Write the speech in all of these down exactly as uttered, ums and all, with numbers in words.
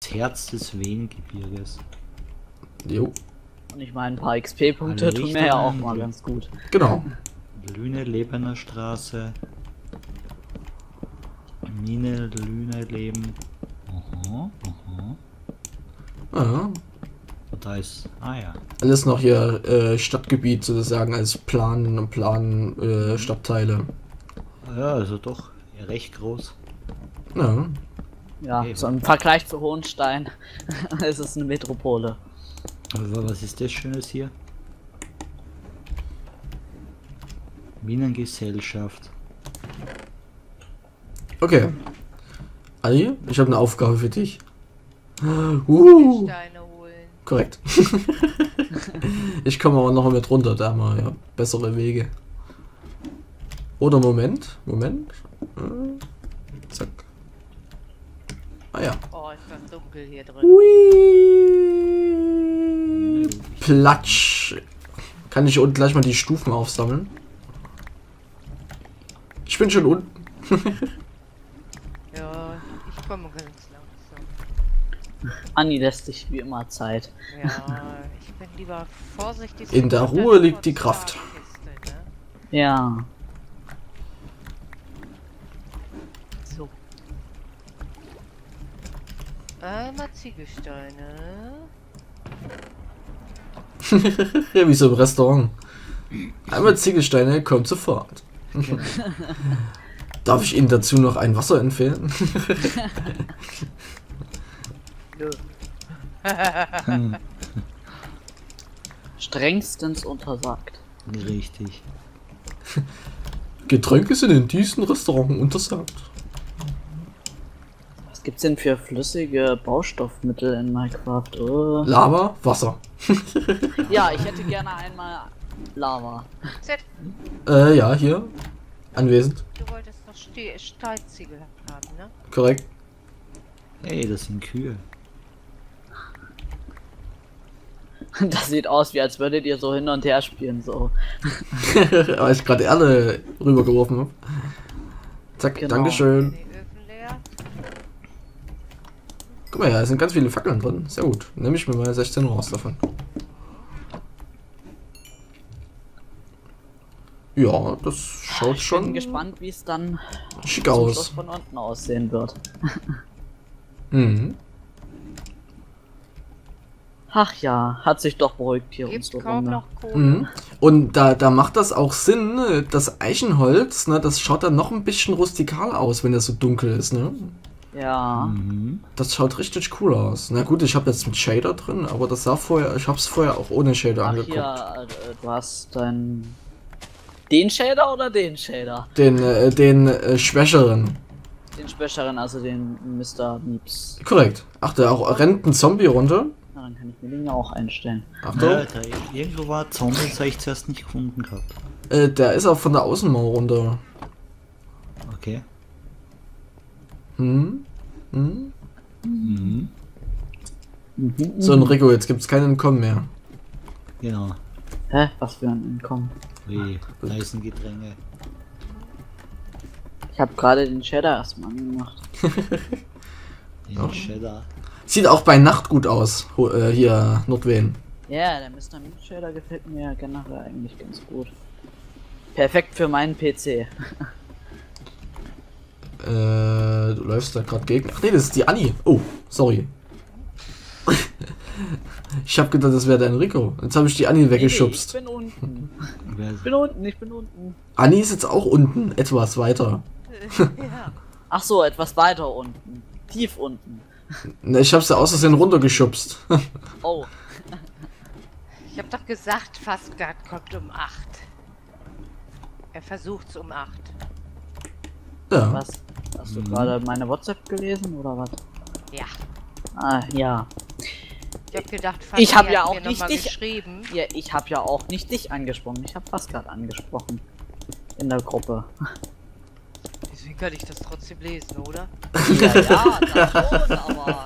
Das Herz des Vengebirges. Jo. Und ich meine, ein paar X P-Punkte tun mir ja auch mal ganz gut. Genau. Lüne, Lebener Straße. Mine, Lüne, Leben. Aha, aha. Ja. Und da ist. Ah ja. Alles noch hier äh, Stadtgebiet sozusagen als Plan und Plan äh, Stadtteile. Ja, also doch recht groß. Ja. Ja, Okay. so im Vergleich zu Hohenstein ist es eine Metropole. Aber was ist das Schönes hier? Minengesellschaft. Okay. Ali, ich habe eine Aufgabe für dich. Uh, Steine holen. korrekt. Ich komme aber noch mit runter, da mal ja, bessere Wege. Oder Moment, Moment. Äh, Zack. Ah ja. Oh, ist das dunkel hier drin. Hui. Platsch. Kann ich unten gleich mal die Stufen aufsammeln? Ich bin schon unten. Ja, ich komme ganz langsam. Anni lässt sich wie immer Zeit. Ja, ich bin lieber vorsichtig. In der Ruhe liegt die Kraft. Kiste, ne? Ja. So. Einmal Ziegelsteine. Ja, wie so im Restaurant. Einmal Ziegelsteine, kommt sofort. Darf ich Ihnen dazu noch ein Wasser empfehlen? Nö. Strengstens untersagt. Richtig. Getränke sind in diesem Restaurant untersagt. Was gibt's denn für flüssige Baustoffmittel in Minecraft? Oh. Lava, Wasser. Ja, ich hätte gerne einmal Lava. Z, Äh, ja, hier. Anwesend. du wolltest noch Ste Stahlziegel haben, ne? Korrekt. Hey, das sind Kühe. Das sieht aus, wie als würdet ihr so hin und her spielen, so. Weil ich gerade Erde rübergeworfen habe. Zack, Genau. Dankeschön. Die Öfen leer. Guck mal, ja, es sind ganz viele Fackeln drin. Sehr gut. Nehme ich mir mal sechzehn raus davon. Ja, das schaut Ich schon bin gespannt, wie es dann schick zum aus. Schluss von unten aussehen wird. Mhm. Ach ja, hat sich doch beruhigt hier Gibt unsere kaum Runde. noch Kohle. Mhm. Und da, da macht das auch Sinn, ne? Das Eichenholz, ne, das schaut dann noch ein bisschen rustikal aus, wenn das so dunkel ist, ne? Ja, Mhm. Das schaut richtig cool aus. Na gut, ich habe jetzt mit Shader drin, aber das sah vorher, ich habe es vorher auch ohne Shader ach angeguckt. hier, äh, du hast dein... Den Shader oder den Shader? Den, äh, den äh, schwächeren. Den schwächeren, also den Mister Meeps. Korrekt. Ach, da auch rennt ein Zombie runter. Na, dann kann ich mir den ja auch einstellen. Achtung. Ja, da irgendwo war Zombie, das habe ich zuerst nicht gefunden gehabt. Äh, der ist auch von der Außenmauer runter. Okay. Hm? Hm? Mhm. Mhm, So, mhm. Enrico, jetzt gibt's kein Entkommen mehr. Genau. Hä? Was für ein Entkommen? Wie heißen Getränke. Ich habe gerade den Shader erstmal angemacht. Den Ja. Cheddar. Sieht auch bei Nacht gut aus. Ho äh, hier, Nordwehen. Ja, der Mister Meeps Shader gefällt mir generell eigentlich ganz gut. Perfekt für meinen P C. Äh, du läufst da gerade gegen. Ach nee, das ist die Anni. Oh, sorry. Ich hab gedacht, das wäre der Enrico. Jetzt habe ich die Anni weggeschubst. Nee, ich bin unten. Wer Ich bin unten, ich bin unten. Anni ist jetzt auch unten, etwas weiter. Ja. Ach so, etwas weiter unten. Tief unten. Ne, ich hab's ja aus Versehen runtergeschubst. Oh, Ich hab doch gesagt, Fastguard kommt um acht. Er versucht's um acht. Ja. was? Hast du Mhm. gerade meine WhatsApp gelesen oder was? Ja. Ah, ja. Ich hab gedacht, Ich hab hat ja mir auch noch nicht mal dich- geschrieben. Ja, ich habe ja auch nicht dich angesprochen. Ich habe fast gerade angesprochen. In der Gruppe. Deswegen kann ich das trotzdem lesen, oder? Ja, ja, das schon, aber.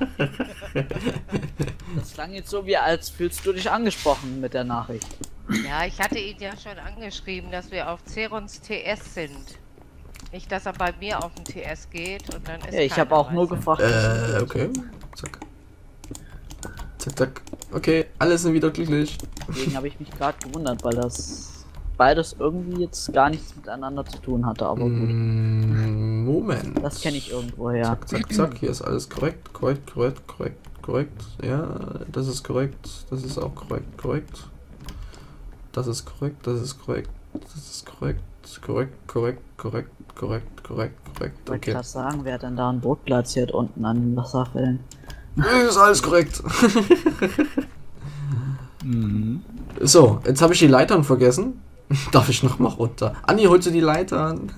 Das klang jetzt so wie, als fühlst du dich angesprochen mit der Nachricht. Ja, ich hatte ihn ja schon angeschrieben, dass wir auf Cerons T S sind. Nicht, dass er bei mir auf den T S geht und dann ist Ja, ich habe keiner, auch nur weißt du? gefragt. Äh, okay. Zack. zack, zack. Okay, alle sind wieder glücklich. Deswegen habe ich mich gerade gewundert, weil das beides irgendwie jetzt gar nichts miteinander zu tun hatte, aber gut. Mm, Moment. Das kenne ich irgendwoher. Zack, zack, zack. Hier ist alles korrekt, korrekt, korrekt, korrekt, korrekt. Ja, das ist korrekt. Das ist auch korrekt, korrekt. Das ist korrekt, das ist korrekt. Das ist korrekt, korrekt, korrekt, korrekt, korrekt, korrekt, korrekt. Ich wollte Okay. gerade sagen, wer hat denn da ein Boot platziert unten an den Wasserfällen? Ist alles korrekt. Mhm. So, jetzt habe ich die Leitern vergessen. Darf ich noch mal runter? Anni, holst du die Leitern?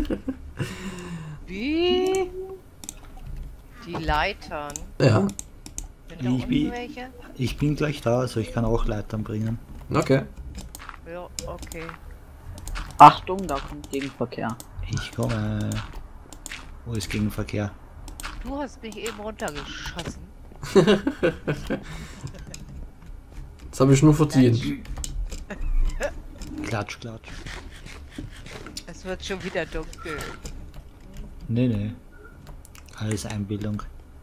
Wie? Die Leitern. Ja, Sind da Ich unten bin- welche? Ich bin gleich da, also ich kann auch Leitern bringen. okay. Ja, okay. Achtung, da kommt Gegenverkehr. Ich komme. Wo ist Gegenverkehr? Du hast mich eben runtergeschossen. Das habe ich nur verdient. Klatsch, klatsch. Es wird schon wieder dunkel. Nee, nee. Alles Einbildung.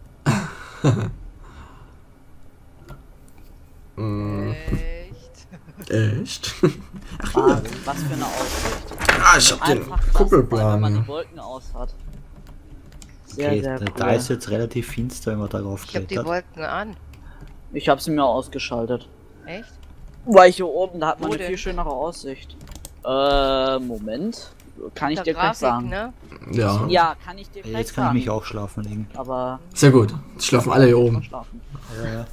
Mm, Echt? echt? Ah, was für eine Aussicht. Ah, ich hab den Einfach das, Kuppelplan. wenn man ja. die Wolken aus hat. Sehr, Okay, sehr da, cool. da ist jetzt relativ finster, wenn man darauf Ich habe die klettert. Wolken an. Ich habe sie mir ausgeschaltet. Echt? Weil hier oben, da hat man Wo eine denn? viel schönere Aussicht. Äh, Moment. Kann ich Der dir gleich sagen. ne? Ja, Ja, kann ich dir gleich Jetzt kann sagen. ich mich auch schlafen legen. Aber sehr gut. Jetzt schlafen alle hier oben. schlafen. Ja, ja.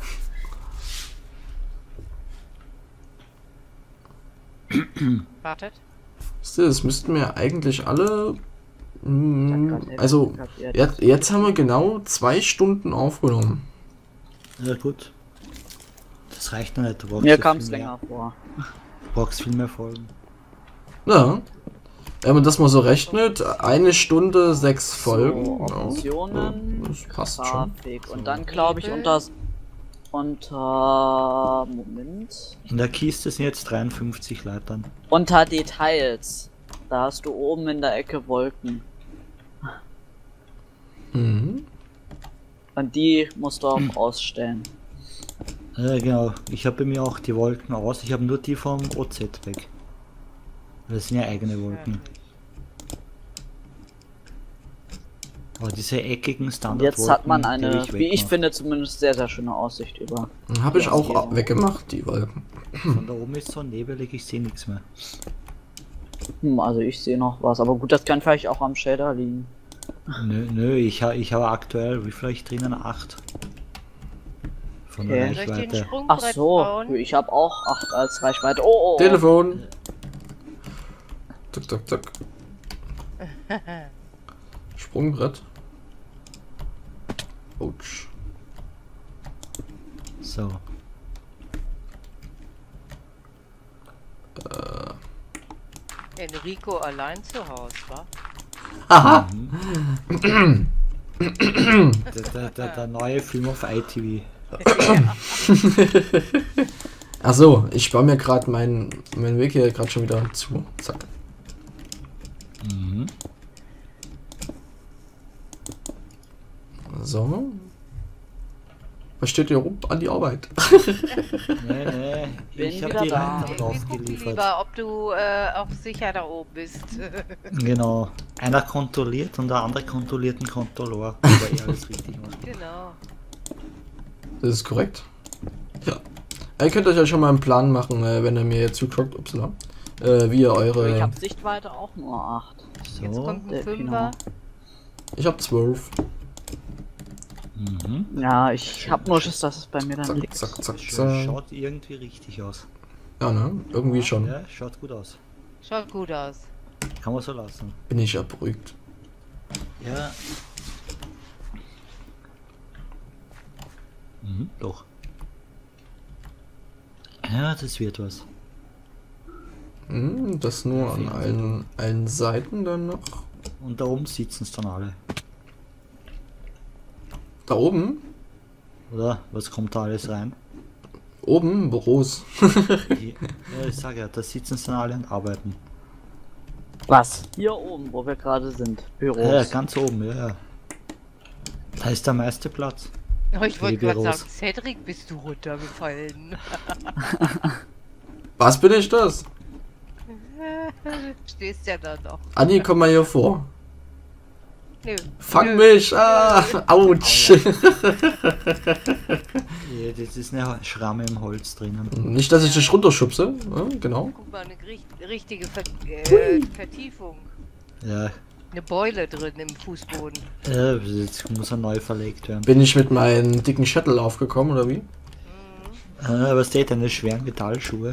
Wartet. Wisst ihr, das müssten wir eigentlich alle. mm, grad eben Also, kapiert. jetzt, jetzt haben wir genau zwei Stunden aufgenommen. Ja gut. Das reicht noch nicht. Du brauchst Mir ja kam viel es mehr- länger vor. Du brauchst viel mehr Folgen. Ja. Wenn man das mal so rechnet, eine Stunde, sechs Folgen. So, ja, Optionen, ja, das passt schon. Grafik. So. Und dann glaube ich Hebel. unter unter Moment. In der Kiste sind jetzt dreiundfünfzig Leitern. Unter Details. Da hast du oben in der Ecke Wolken. Mhm. Und die musst du auch ausstellen. Ja genau. Ich habe bei mir auch die Wolken aus. Ich habe nur die vom O Z weg. Das sind ja eigene Wolken. Aber diese eckigen Und Standard. jetzt hat man eine, die will wie ich wegmachen. finde, zumindest sehr, sehr schöne Aussicht über. Habe ich Ja, auch okay. weggemacht, die Wolken. Von da oben ist so nebelig, ich sehe nichts mehr. Hm, also ich sehe noch was, aber gut, das kann vielleicht auch am Shader liegen. Nö, nö, ich, ha, ich habe aktuell, wie viel hab ich drinnen? acht. Von der Okay. Soll ich den Reichweite. Ach Sprungbrett so, bauen? ich habe auch acht als Reichweite. Oh, oh, oh. Telefon. Zack, zack, zack. Sprungbrett. Autsch. So. Enrico allein zu Hause, wa? Aha. Der, der, der, der neue Film auf I T V. Achso, ich baue mir gerade meinen mein Weg hier gerade schon wieder zu. Zack. Mhm. So. Was steht hier rum? An die Arbeit. Nee, nee, Bin ich habe wieder die da. Leiter Wir gucken aufgeliefert. lieber, ob du äh, auch sicher da oben bist. Genau. Einer kontrolliert und der andere kontrolliert einen Kontrolleur. Aber er alles richtig macht. Genau. Das ist korrekt. Ja. Ihr könnt euch ja schon mal einen Plan machen, äh, wenn ihr mir jetzt zuguckt, upsala, äh, wie ihr Ich eure... habe Sichtweite auch nur acht. Jetzt So. kommt ein der Fünfer. Ich habe zwölf. Mhm. Ja, ich habe nur Schiss, dass es bei mir dann Zack, liegt. zack, zack, Sch- zack. Schaut irgendwie richtig aus. Ja, ne? Irgendwie schon. Ja, schaut gut aus. Schaut gut aus. Kann man so lassen. Bin ich ja beruhigt. Ja. Mhm, doch. Ja, das wird was. Hm, das nur an allen, allen Seiten dann noch. Und da oben sitzen es dann alle. Da oben? Oder? Was kommt da alles rein? Oben Büros. Ja, ich sage ja, da sitzen es dann alle und arbeiten. Was? Hier oben, wo wir gerade sind. Büros. Ja, ganz oben, ja, ja. Da ist der meiste Platz. Oh, ich wollte gerade Babybüros. sagen, Cedric, bist du runtergefallen? Was bin ich das? Stehst ja da noch. Anni, komm mal hier vor. Nö. Fang Nö. mich! Ah, autsch! Ja, das ist eine Schramme im Holz drinnen. Nicht, dass ich dich runterschubse. Ja, genau. Guck mal, eine richt- richtige Ver äh, Vertiefung. Ja, Eine Beule drin im Fußboden. ja, jetzt muss er neu verlegt werden. Bin ich mit meinen dicken Shuttle aufgekommen, oder wie? Äh, was steht deine schweren Metallschuhe?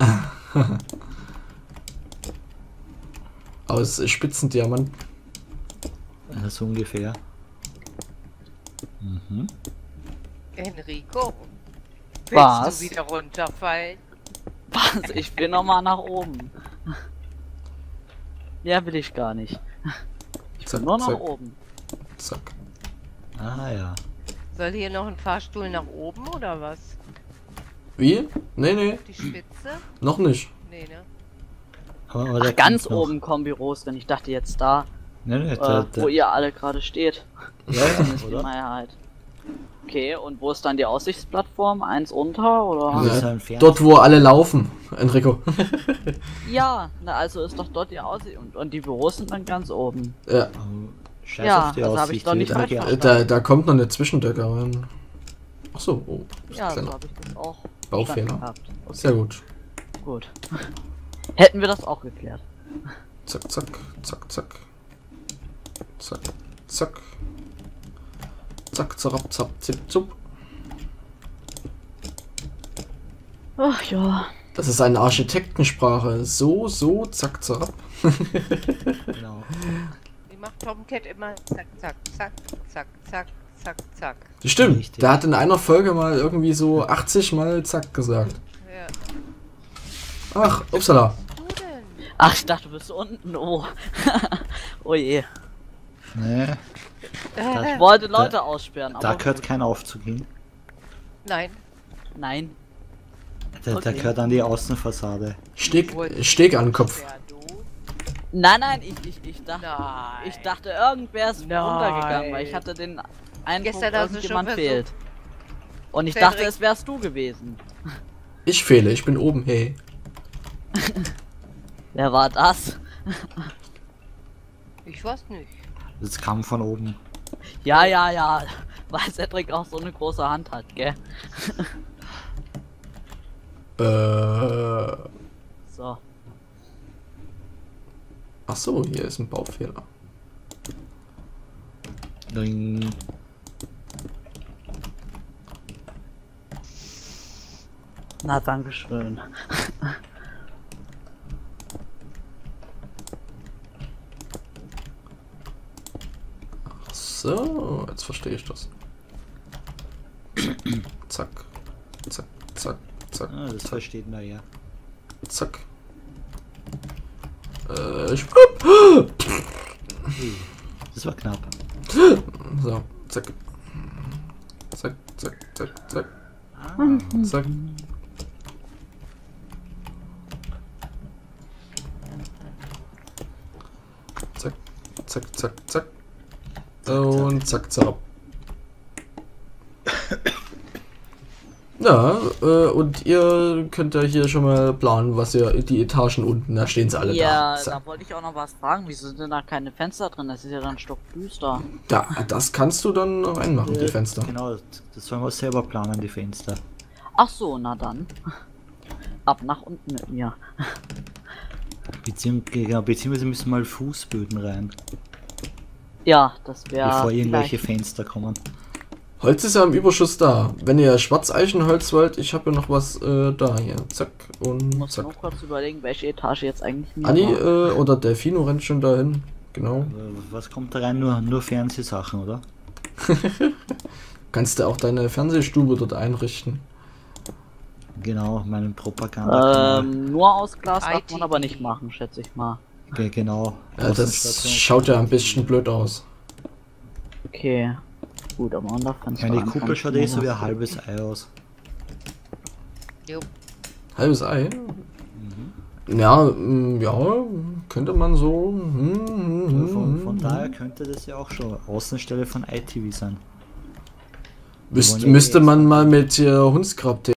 Aus Spitzendiamanten. Ja, so ungefähr. Mhm. Enrico, willst Was? du wieder runterfallen? Was? Ich will noch mal nach oben. Ja, will ich gar nicht. Zack, Nur nach zack, oben. zack. Ah ja. Soll hier noch ein Fahrstuhl nach oben oder was? Wie? Nee, nee, Die Spitze? noch nicht. Nee, ne? Aber, aber der Ach, ganz kommt noch. oben kommen Büros drin. Ich dachte jetzt da, Nee, nee, äh, der, wo der, ihr alle gerade steht. ja, ja, Das ist die oder? Mehrheit. Okay, und wo ist dann die Aussichtsplattform? Eins unter, oder? Das ist Ja, ein Fernseher. dort, wo alle laufen, Enrico. Ja, na also ist doch dort die Aussicht. Und, und die Büros sind dann ganz oben. Ja, Oh, Scheiß Ja, auf die das hab Aussicht. ich doch die nicht wird falsch nur die- verstanden. da, da kommt noch eine Zwischendecker rein. Ach so, oh, ist Ja, so kleiner. habe ich das auch Baufehler. verstanden gehabt. Sehr gut. Gut. Hätten wir das auch geklärt. Zack, zack, zack, zack. Zack, zack. Zack, zarab, zap, zip, zup. Ach ja. Das ist eine Architektensprache. So, so, zack, zarab. Genau. Die macht Tomcat immer zack, zack, zack, zack, zack, zack, zack. Das stimmt. Richtig. Der hat in einer Folge mal irgendwie so achtzig Mal zack gesagt. Ja. Ach, upsala. Du denn? Ach, ich dachte, du bist unten. Oh. Oh je. Nee, Ich wollte Leute aussperren, aber da gehört gut. kein Aufzug hin. Nein. Nein. Der, der Okay. gehört an die Außenfassade. Steg, Steg an den Kopf. Wer, du? Nein, nein, ich, ich, ich dachte, Nein. ich dachte, irgendwer ist Nein. runtergegangen, weil ich hatte den Eindruck, Gestern hast du irgendjemand schon fehlt. Und ich Cedric. dachte, es wärst du gewesen. Ich fehle, ich bin oben, hey. Wer war das? Ich weiß nicht. Das kam von oben. Ja, ja, ja. Weil Cedric auch so eine große Hand hat, gell? Äh. So. Ach so, hier ist ein Baufehler. Ding. Na, dankeschön. Ach so, jetzt verstehe ich das. Zack. Zack, zack, zack, Ah, das versteht man ja. zack. Äh, ich. Das war knapp. So, zack. Zack, zack, zack, zack. Ah, Zack. Zack, zack, zack, zack. Und zack, zack. Ja, äh, und ihr könnt ja hier schon mal planen, was ihr die Etagen unten, da stehen sie alle Ja, da. Zack. da wollte ich auch noch was fragen. Wieso sind denn da keine Fenster drin? Das ist ja dann stockdüster. Da, das kannst du dann reinmachen, die Fenster. Genau, das sollen wir selber planen, die Fenster. Ach so, na dann. Ab nach unten mit mir. Beziehung, genau, beziehungsweise müssen mal Fußböden rein, Ja, das wäre. bevor irgendwelche Fenster kommen. Holz ist ja im Überschuss da. Wenn ihr Schwarzeichenholz wollt, ich habe ja noch was äh, da hier. Zack Ich und muss zack. nur kurz überlegen, welche Etage jetzt eigentlich mir Anni war. äh, oder Delfino rennt schon dahin. Genau. Äh, Was kommt da rein? Nur, nur Fernsehsachen, oder? Kannst du auch deine Fernsehstube dort einrichten. Genau, meinen Propaganda. Ähm, nur aus Glas darf I T man aber nicht machen, schätze ich mal. Ge- genau. Ja, das Außenstation. schaut ja ein bisschen blöd aus. Okay. Gut, aber unter Fenster. Ja, die ran Kuppel kann ich schaut nur eh so wie was- ein halbes Ei aus. Jo. Halbes Ei? Ja, mm, ja, könnte man so. mm, mm, Von, von mm, daher könnte das ja auch schon Außenstelle von I T V sein. Müsst, wollen ja müsste eh man mal mit äh, Hundskrab